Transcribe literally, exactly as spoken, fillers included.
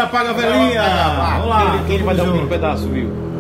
apaga a velhinha. Vamos lá. Quem vai dar um pedaço, viu?